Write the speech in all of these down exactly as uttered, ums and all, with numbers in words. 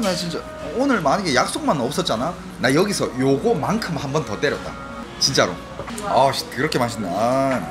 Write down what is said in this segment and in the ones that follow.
나 진짜 오늘 만약에 약속만 없었잖아, 나 여기서 요거만큼 한 번 더 때렸다 진짜로. 아 그렇게 맛있네. 아.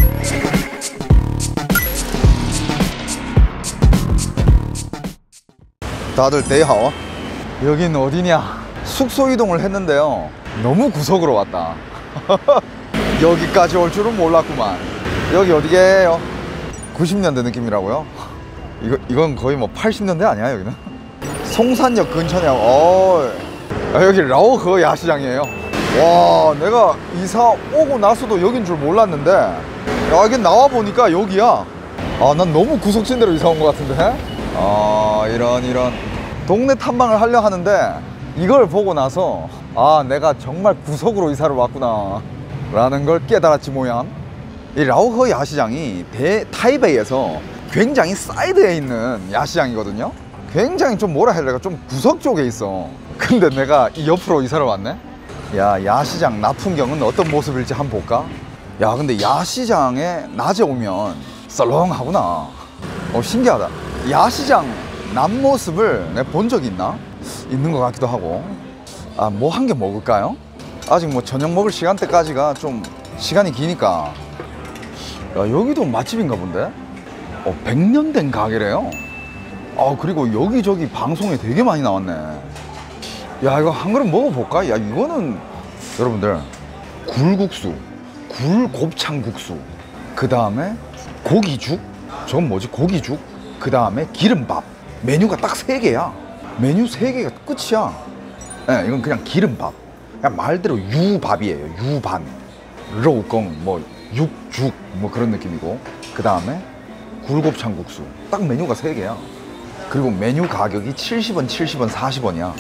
다들 데이하워. 여긴 어디냐? 숙소 이동을 했는데요, 너무 구석으로 왔다. 여기까지 올 줄은 몰랐구만. 여기 어디게요? 구십 년대 느낌이라고요? 이거, 이건 거의 뭐 팔십 년대 아니야 여기는? 송산역 근처냐고. 어, 아, 여기 라오허 야시장이에요. 와, 내가 이사 오고 나서도 여긴 줄 몰랐는데, 야, 이게 나와보니까 여기야. 아, 난 너무 구석진대로 이사 온 것 같은데? 아, 이런 이런 동네 탐방을 하려 하는데 이걸 보고 나서 아, 내가 정말 구석으로 이사를 왔구나 라는 걸 깨달았지 모양. 이 라오허 야시장이 대, 타이베이에서 굉장히 사이드에 있는 야시장이거든요. 굉장히 좀 뭐라 해야 될까, 좀 구석 쪽에 있어. 근데 내가 이 옆으로 이사를 왔네. 야, 야시장 낮 풍경은 어떤 모습일지 한번 볼까? 야, 근데 야시장에 낮에 오면 썰렁하구나. 어, 신기하다. 야시장 낮 모습을 내가 본 적이 있나? 있는 것 같기도 하고. 아, 뭐 한 개 먹을까요? 아직 뭐 저녁 먹을 시간대까지가 좀 시간이 기니까. 야, 여기도 맛집인가 본데? 어, 백 년 된 가게래요. 아, 그리고 여기저기 방송에 되게 많이 나왔네. 야, 이거 한 그릇 먹어볼까? 야, 이거는 여러분들 굴국수, 굴곱창국수, 그 다음에 고기죽, 저건 뭐지? 고기죽, 그 다음에 기름밥. 메뉴가 딱 세 개야. 메뉴 세 개가 끝이야. 네, 이건 그냥 기름밥. 그냥 말대로 유밥이에요. 유반, 로우껑, 뭐 육죽, 뭐 그런 느낌이고, 그 다음에 굴곱창국수. 딱 메뉴가 세 개야. 그리고 메뉴 가격이 칠십 원, 칠십 원, 사십 원이야.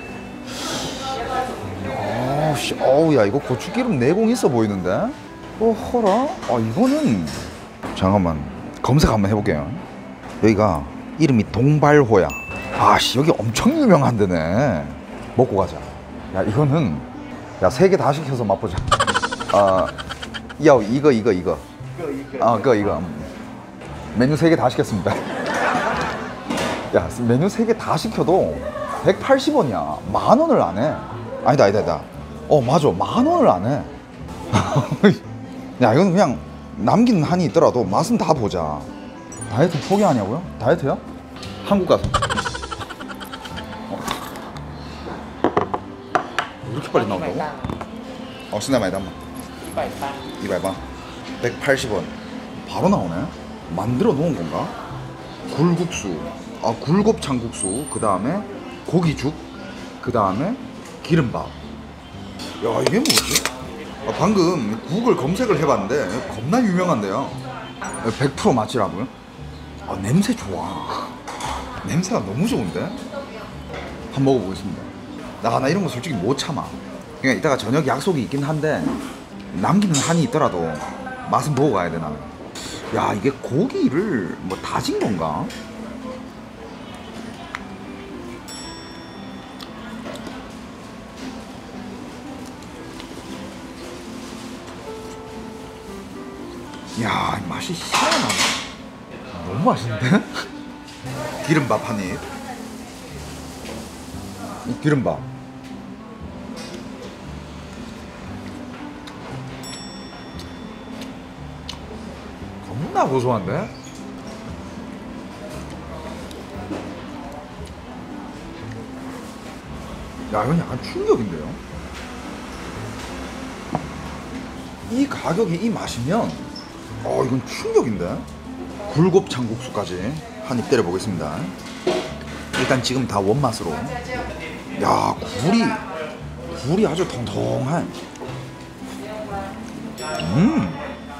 어우씨, 어우, 야, 이거 고추기름 내공 있어 보이는데? 어허라? 아, 이거는 잠깐만 검색 한번 해볼게요. 여기가 이름이 동발호야. 아씨, 여기 엄청 유명한 데네. 먹고 가자. 야, 이거는 야, 세 개 다 시켜서 맛보자. 아, 야, 이거 이거 이거 아, 그거 이거 메뉴 세 개 다 시켰습니다. 야, 메뉴 세 개 다 시켜도 백팔십 원이야. 만 원을 안 해. 아니다 아니다 아니다. 어, 맞아, 만 원을 안 해. 야, 이건 그냥 남기는 한이 있더라도 맛은 다 보자. 다이어트 포기하냐고요? 다이어트요? 한국 가서. 어. 이렇게 빨리 나온다고? 어, 스나 많이 담아. 이百원. 백팔십 원. 바로 나오네. 만들어 놓은 건가? 굴국수, 아, 굴곱창국수, 그 다음에 고기죽, 그 다음에 기름밥. 야, 이게 뭐지? 아, 방금 구글 검색을 해봤는데 겁나 유명한데요. 백 퍼센트 맛이라고요? 아, 냄새 좋아. 냄새가 너무 좋은데? 한번 먹어보겠습니다. 나, 나 이런 거 솔직히 못 참아. 그냥 이따가 저녁 약속이 있긴 한데 남기는 한이 있더라도 맛은 보고 가야 돼, 나는. 야, 이게 고기를 뭐 다진 건가? 야, 이 맛이 희한하네. 너무 맛있는데? 기름밥 한 입. 이 기름밥. 겁나 고소한데? 야, 이건 약간 충격인데요? 이 가격에 이 맛이면 어, 이건 충격인데? 굴곱창국수까지 한 입 때려보겠습니다. 일단 지금 다 원맛으로. 야, 굴이 굴이 아주 통통한. 음.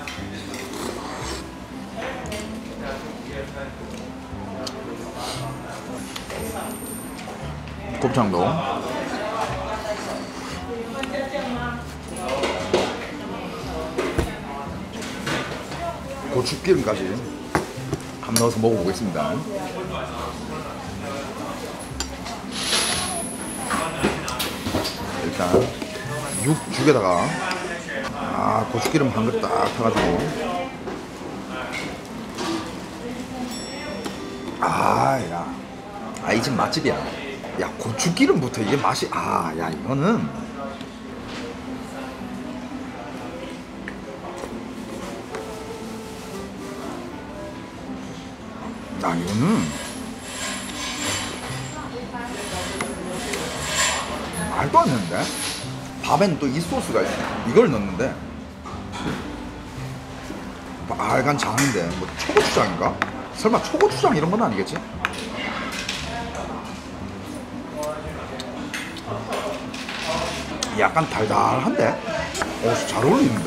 곱창도. 고추기름까지 한번 넣어서 먹어보겠습니다. 일단 육죽에다가 아, 고추기름 한 그릇 딱 타가지고. 아, 야, 아, 이 집 맛집이야. 야, 고추기름부터 이게 맛이, 아, 야, 이거는. 야, 이거는. 말도 안 되는데? 밥엔 또 이 소스가 있어. 이걸 넣는데. 빨간 장인데, 뭐, 초고추장인가? 설마 초고추장 이런 건 아니겠지? 약간 달달한데? 어, 잘 어울리는데?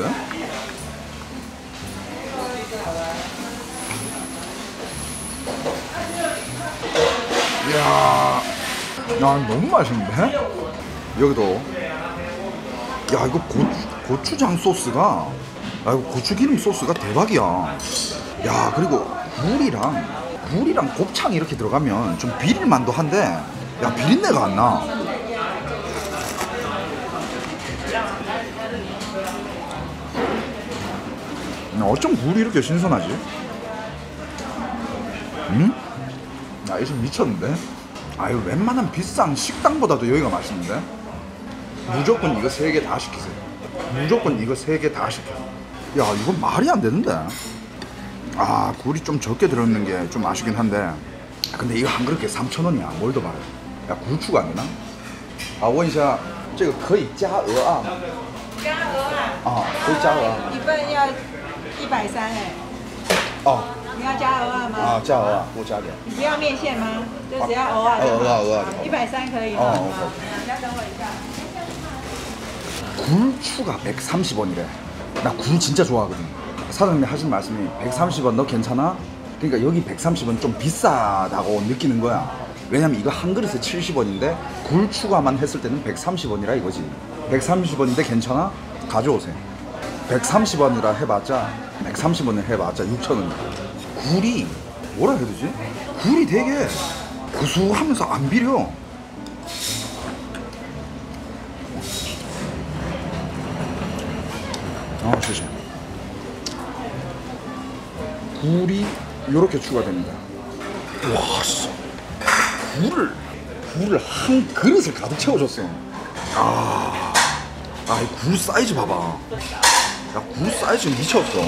이야, 야, 너무 맛있는데? 여기도. 야, 이거 고추, 고추장 소스가, 야, 이거 고추기름 소스가 대박이야. 야, 그리고 굴이랑, 굴이랑 곱창이 이렇게 들어가면 좀 비릴만도 한데, 야, 비린내가 안 나. 어쩜 굴이 이렇게 신선하지? 음? 야, 이거 미쳤는데? 아유, 웬만한 비싼 식당보다도 여기가 맛있는데? 무조건 이거 세 개 다 시키세요. 무조건 이거 세 개 다 시켜. 야, 이건 말이 안 되는데? 아, 굴이 좀 적게 들어있는 게 좀 아쉽긴 한데, 근데 이거 한 그릇에 삼천 원이야. 뭘 더 말해? 야, 굴 추가 안 되나? 아, 问一下这个可以加鹅啊加鹅啊， 啊可以加鹅啊一份要一百三哎， 哦你要加鹅啊吗？ 啊加鹅啊多加点你不要面线吗？就只要鹅啊就好。 鹅啊鹅啊一百三可以吗？ 哦好，你要等我一下。 굴 추가 백삼십 원이래. 나 굴 진짜 좋아하거든. 사장님이 하신 말씀이 백삼십 원 너 괜찮아? 그러니까 여기 백삼십 원 좀 비싸다고 느끼는 거야. 왜냐면 이거 한 그릇에 칠십 원인데 굴 추가만 했을 때는 백삼십 원이라 이거지. 백삼십 원인데 괜찮아? 가져오세요. 백삼십 원이라 해봤자 백삼십 원을 해봤자 육천 원이야. 굴이 뭐라 해야 되지? 굴이 되게 구수하면서 안 비려. 아, 시시. 굴이 이렇게 추가됩니다. 와, 씨. 굴을 굴을 한 그릇을 가득 채워줬어. 아, 아, 이 굴 사이즈 봐봐. 야, 굴 사이즈 미쳤어.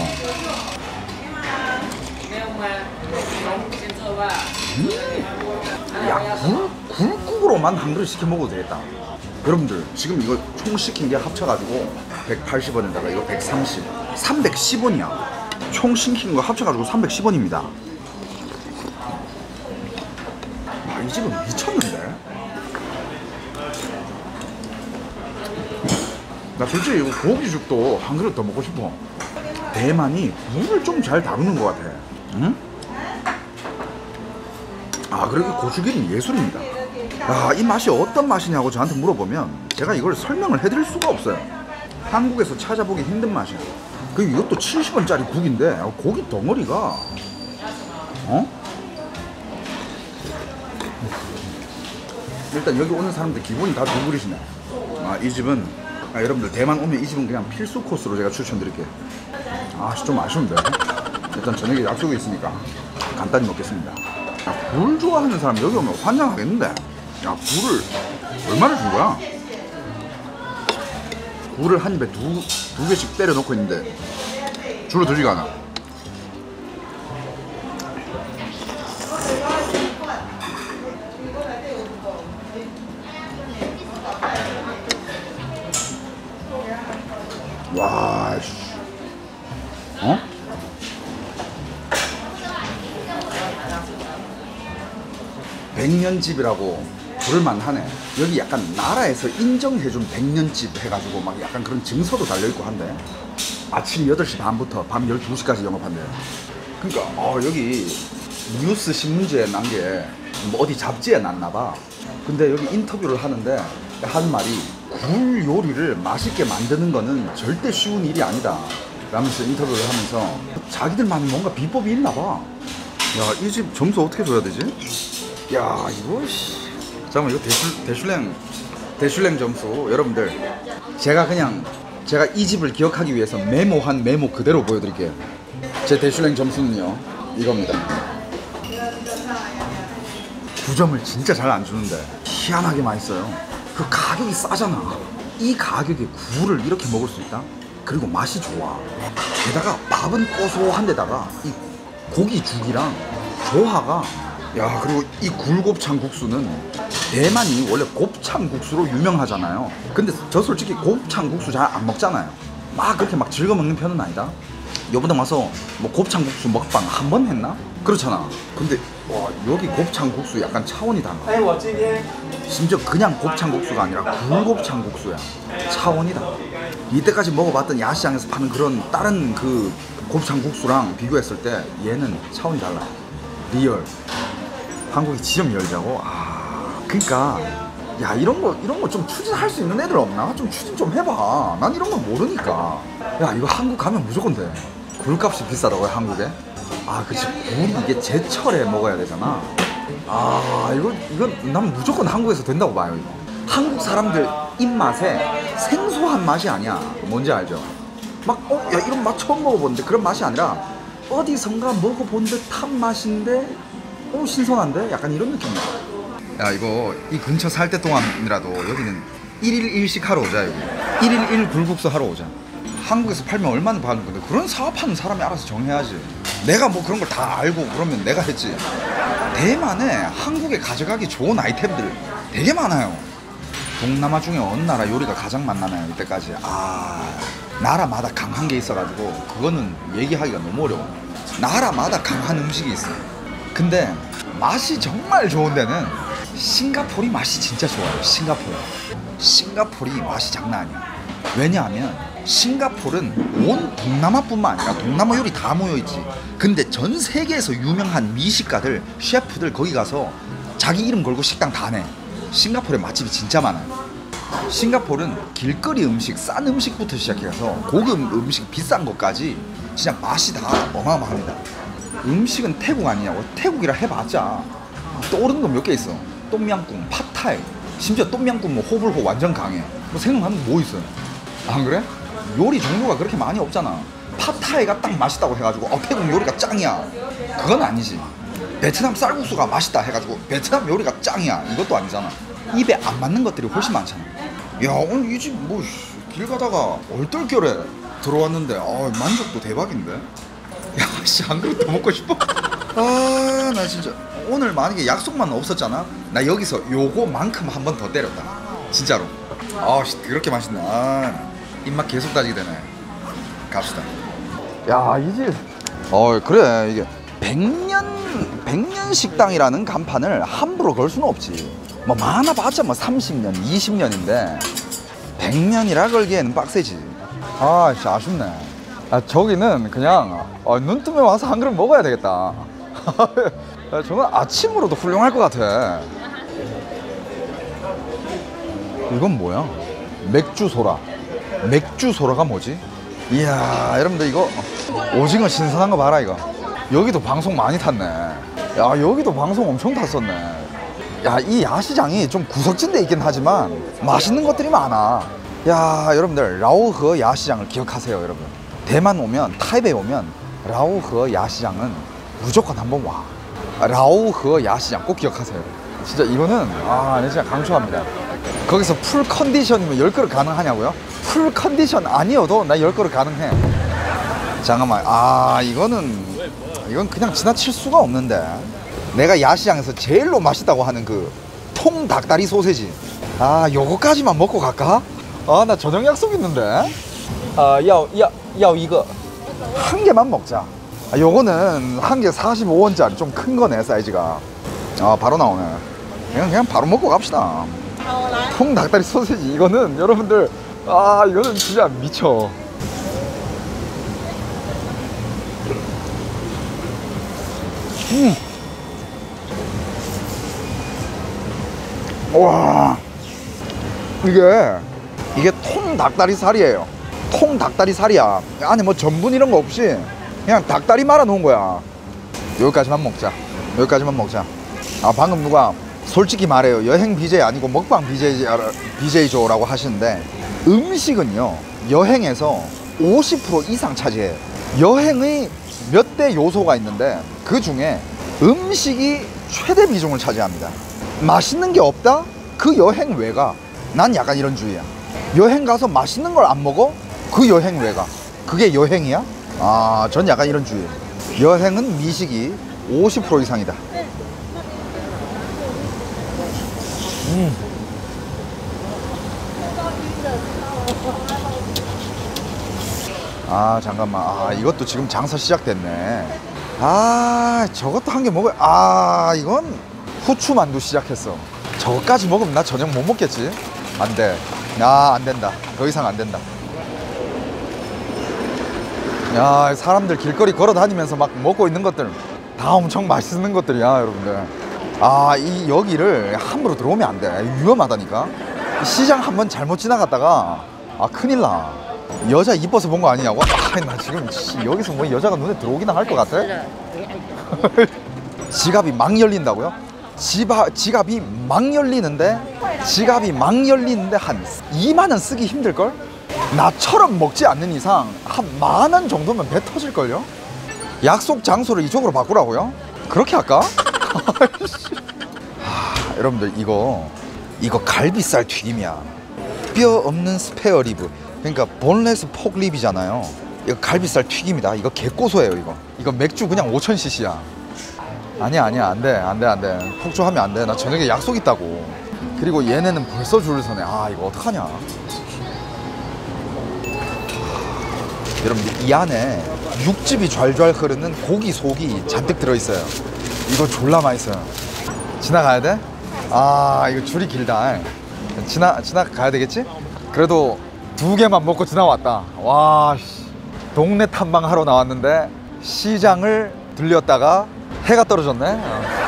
음. 야, 굴 굴국으로만 한 그릇 시켜 먹어도 되겠다. 여러분들 지금 이거 총 시킨 게 합쳐가지고 백팔십 원에다가 이거 백삼십, 삼백십 원이야. 총 시킨 거 합쳐가지고 삼백십 원입니다. 아, 이 집은 미쳤는데? 나 솔직히 이거 고기죽도 한 그릇 더 먹고 싶어. 대만이 물을 좀 잘 다루는 것 같아. 응? 아, 그리고 고추기름 예술입니다. 야, 이 맛이 어떤 맛이냐고 저한테 물어보면 제가 이걸 설명을 해드릴 수가 없어요. 한국에서 찾아보기 힘든 맛이야. 그리고 이것도 칠십 원짜리 국인데 고기 덩어리가 어? 일단 여기 오는 사람들 기본이 다 두 그릇이네. 아, 이 집은 아, 여러분들 대만 오면 이 집은 그냥 필수 코스로 제가 추천드릴게요. 아, 좀 아쉬운데. 일단 저녁에 약속이 있으니까 간단히 먹겠습니다. 야, 굴 좋아하는 사람 여기 오면 환장하겠는데. 야, 굴을 얼마나 준 거야? 굴을 한 입에 두, 두 개씩 때려 놓고 있는데 줄어 들지가 않아. 와, 씨. 어? 백년집이라고 부를만 하네. 여기 약간 나라에서 인정해준 백년집 해가지고 막 약간 그런 증서도 달려있고 한데 아침 여덟 시 반부터 밤 열두 시까지 영업한대요. 그러니까 어, 여기 뉴스 신문지에 난 게 뭐 어디 잡지에 났나봐. 근데 여기 인터뷰를 하는데 하는 말이 굴 요리를 맛있게 만드는 거는 절대 쉬운 일이 아니다 라면서 인터뷰를 하면서 자기들만의 뭔가 비법이 있나봐. 야, 이 집 점수 어떻게 줘야 되지? 야, 이거 씨. 잠깐만, 이거 대슐, 대슐랭 대슐랭 점수 여러분들 제가 그냥 제가 이 집을 기억하기 위해서 메모한 메모 그대로 보여드릴게요. 제 대슐랭 점수는요 이겁니다. 구 점을 진짜 잘 안 주는데 희한하게 맛있어요. 그 가격이 싸잖아. 이 가격에 구를 이렇게 먹을 수 있다? 그리고 맛이 좋아. 게다가 밥은 고소한 데다가 이 고기죽이랑 조화가, 야, 그리고 이 굴곱창 국수는 대만이 원래 곱창 국수로 유명하잖아요. 근데 저 솔직히 곱창 국수 잘 안 먹잖아요. 막 그렇게 막 즐겨 먹는 편은 아니다. 요번에 와서 뭐 곱창 국수 먹방 한 번 했나? 그렇잖아. 근데 와, 여기 곱창 국수 약간 차원이 달라. 심지어 그냥 곱창 국수가 아니라 굴곱창 국수야. 차원이 달라. 이때까지 먹어봤던 야시장에서 파는 그런 다른 그 곱창 국수랑 비교했을 때 얘는 차원이 달라. 리얼. 한국이 지점 열자고? 아, 그니까 야, 이런 거 이런 거 좀 추진할 수 있는 애들 없나? 좀 추진 좀 해봐. 난 이런 거 모르니까. 야, 이거 한국 가면 무조건 돼. 굴값이 비싸다고요, 한국에? 아, 그치. 굴이 이게 제철에 먹어야 되잖아. 아, 이거 이건 난 무조건 한국에서 된다고 봐요, 이거. 한국 사람들 입맛에 생소한 맛이 아니야. 뭔지 알죠? 막, 어, 야, 이런 맛 처음 먹어보는데 그런 맛이 아니라 어디선가 먹어본 듯한 맛인데, 어, 신선한데? 약간 이런 느낌이야. 야, 이거 이 근처 살 때 동안이라도 여기는 일일 일식 하러 오자. 여기 일일 일 굴국수 하러 오자. 한국에서 팔면 얼마나 파는 건데 그런 사업하는 사람이 알아서 정해야지. 내가 뭐 그런 걸 다 알고 그러면 내가 했지. 대만에 한국에 가져가기 좋은 아이템들 되게 많아요. 동남아 중에 어느 나라 요리가 가장 많나요 이때까지? 아, 나라마다 강한 게 있어가지고 그거는 얘기하기가 너무 어려워. 나라마다 강한 음식이 있어. 근데 맛이 정말 좋은 데는 싱가포르이 맛이 진짜 좋아요. 싱가포르 싱가포르이 맛이 장난 아니야. 왜냐하면 싱가포르는 온 동남아뿐만 아니라 동남아 요리 다 모여있지. 근데 전 세계에서 유명한 미식가들, 셰프들 거기 가서 자기 이름 걸고 식당 다 내. 싱가포르에 맛집이 진짜 많아요. 싱가포르는 길거리 음식, 싼 음식부터 시작해서 고급 음식 비싼 것까지 진짜 맛이 다 어마어마합니다. 음식은 태국 아니냐고. 태국이라 해봤자 떠오르는 거 몇 개 있어. 똠양꿍, 팟타이, 심지어 똠양꿍 뭐 호불호 완전 강해. 뭐 생각하면 뭐 있어요? 안 그래? 요리 종류가 그렇게 많이 없잖아. 팟타이가 딱 맛있다고 해가지고 어, 태국 요리가 짱이야, 그건 아니지. 베트남 쌀국수가 맛있다 해가지고 베트남 요리가 짱이야, 이것도 아니잖아. 입에 안 맞는 것들이 훨씬 많잖아. 야, 오늘 이 집 뭐 길 가다가 얼떨결에 들어왔는데 아, 만족도 대박인데. 야, 씨, 한 그릇 더 먹고 싶어. 아, 나 진짜 오늘 만약에 약속만 없었잖아, 나 여기서 요거만큼 한 번 더 때렸다 진짜로. 아, 씨, 그렇게 맛있네. 아, 입맛 계속 따지게 되네. 갑시다. 야, 이 집. 어, 그래. 이게 백년 백년 식당이라는 간판을 함부로 걸 수는 없지. 뭐 많아봤자 뭐 삼십 년, 이십 년인데 백년이라 걸기에는 빡세지. 아, 진짜 아쉽네. 아, 저기는 그냥 어, 눈 뜨면 와서 한 그릇 먹어야 되겠다. 저건 아침으로도 훌륭할 것 같아. 이건 뭐야? 맥주 소라. 맥주 소라가 뭐지? 이야, 여러분들 이거 오징어 신선한 거 봐라. 이거 여기도 방송 많이 탔네. 야, 여기도 방송 엄청 탔었네. 야, 이 야시장이 좀 구석진 데 있긴 하지만 맛있는 것들이 많아. 야, 여러분들 라오허 야시장을 기억하세요. 여러분, 대만 오면, 타이베이 오면 라오허 야시장은 무조건 한번 와. 라오허 야시장 꼭 기억하세요. 진짜 이거는 아, 네, 진짜 강추합니다. 거기서 풀 컨디션이면 열 그릇 가능하냐고요? 풀 컨디션 아니어도 나 열 그릇 가능해. 잠깐만. 아, 이거는 이건 그냥 지나칠 수가 없는데. 내가 야시장에서 제일로 맛있다고 하는 그 통 닭다리 소세지. 아, 요거까지만 먹고 갈까? 아, 나 저녁 약속 있는데. 아, 야, 야, 야, 이거 한 개만 먹자. 아, 요거는 한 개 사십오 원짜리 좀 큰 거네, 사이즈가. 아, 바로 나오네. 그냥 그냥 바로 먹고 갑시다. 통 닭다리 소세지 이거는 여러분들, 아, 이거는 진짜 미쳐. 음. 와, 이게 이게 통 닭다리 살이에요. 통 닭다리 살이야. 안에 뭐 전분 이런 거 없이 그냥 닭다리 말아 놓은 거야. 여기까지만 먹자. 여기까지만 먹자. 아, 방금 누가 솔직히 말해요, 여행 비제이 아니고 먹방 비제이, 비제이죠라고 하시는데, 음식은요 여행에서 오십 퍼센트 이상 차지해요. 여행의 몇 대 요소가 있는데 그 중에 음식이 최대 비중을 차지합니다. 맛있는 게 없다? 그 여행 왜 가? 난 약간 이런 주의야. 여행 가서 맛있는 걸 안 먹어? 그 여행 왜 가? 그게 여행이야? 아, 전 약간 이런 주의예요. 여행은 미식이 오십 퍼센트 이상이다. 음. 아, 잠깐만. 아, 이것도 지금 장사 시작됐네. 아, 저것도 한 개 먹어야. 아, 이건 후추 만두 시작했어. 저거까지 먹으면 나 저녁 못 먹겠지? 안 돼. 아, 안 된다. 더 이상 안 된다. 야, 사람들 길거리 걸어 다니면서 막 먹고 있는 것들 다 엄청 맛있는 것들이야, 여러분들. 아, 이 여기를 함부로 들어오면 안 돼. 위험하다니까. 시장 한번 잘못 지나갔다가 아, 큰일 나. 여자 이뻐서 본 거 아니냐고? 아, 나 지금 씨, 여기서 뭐 여자가 눈에 들어오기나 할 것 같아? 지갑이 막 열린다고요? 지바, 지갑이 막 열리는데 지갑이 막 열리는데 한 이만 원 쓰기 힘들걸? 나처럼 먹지 않는 이상 한 만 원 정도면 배 터질걸요? 약속 장소를 이쪽으로 바꾸라고요? 그렇게 할까? 하, 여러분들 이거 이거 갈비살 튀김이야. 뼈 없는 스페어리브, 그러니까 본레스 폭립이잖아요. 이거 갈비살 튀김이다. 이거 개고소해요. 이거 이거 맥주 그냥 오천 씨씨야. 아니야 아니야, 안돼 안돼 안돼. 폭주하면 안돼. 나 저녁에 약속 있다고. 그리고 얘네는 벌써 줄을 서네. 아, 이거 어떡하냐. 여러분들 이 안에 육즙이 좔좔 흐르는 고기 속이 잔뜩 들어있어요. 이거 졸라 맛있어요. 지나가야 돼? 아, 이거 줄이 길다. 지나, 지나가야 되겠지? 그래도 두 개만 먹고 지나왔다. 와, 씨. 동네 탐방하러 나왔는데 시장을 들렸다가 해가 떨어졌네.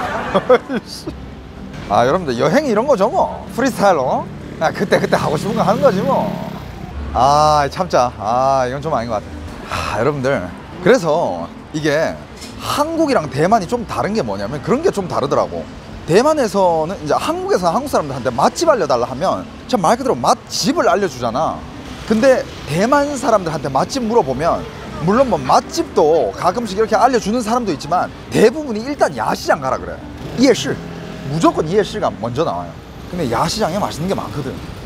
아, 여러분들 여행이 이런 거죠 뭐. 프리스타일로 아, 그때 그때 하고 싶은 거 하는 거지 뭐. 아, 참자. 아, 이건 좀 아닌 것 같아. 아, 여러분들 그래서 이게 한국이랑 대만이 좀 다른 게 뭐냐면 그런 게 좀 다르더라고. 대만에서는 이제 한국에서 한국 사람들한테 맛집 알려달라 하면 참 말 그대로 맛집을 알려주잖아. 근데 대만 사람들한테 맛집 물어보면 물론 뭐 맛집도 가끔씩 이렇게 알려주는 사람도 있지만 대부분이 일단 야시장 가라 그래. 예시 무조건 예시가 먼저 나와요. 근데 야시장에 맛있는 게 많거든.